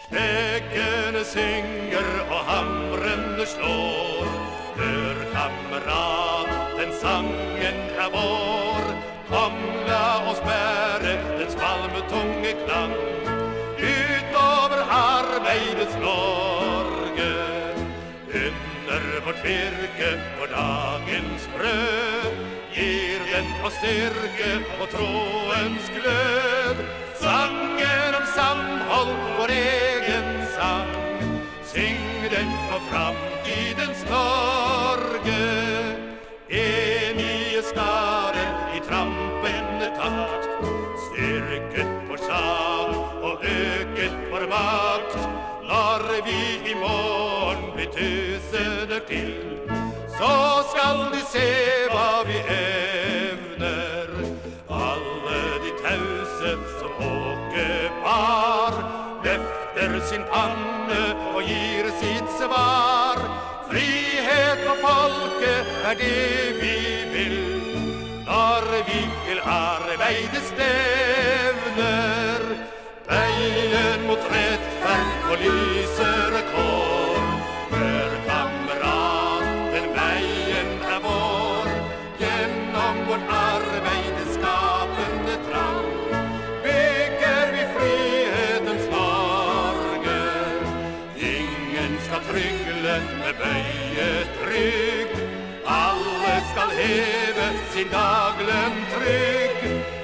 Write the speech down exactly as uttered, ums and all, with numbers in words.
Steggene synger og hamrene slår. Hør, kamerat, den sangen er vår. Kom, la oss bære dens palmetunge klang utover arbeidets Norge. Under vårt virke for dagens brød gir den oss styrke og troens glød. Sangen om samhold, vår egen sang, syng den for framtidens Norge. Enige skare i trampende takt, styrket vår sang og øket vår makt. Når vi i morgen blir tusener til, så skal de se hva vi evner. Alle de tause som åkepar løfter sin panne og gir sitt svar. Frihet for folket er det vi vil, når vi til arbeide stevner. Veien mot rettferd og lysere kår. Hør, kamerat, den veien er vår. Gjennom vårt arbeide skapende trang bygger vi frihetens Norge. Ingen skal trygle med bøyet rygg, alle skal heve sin daglønn trygg.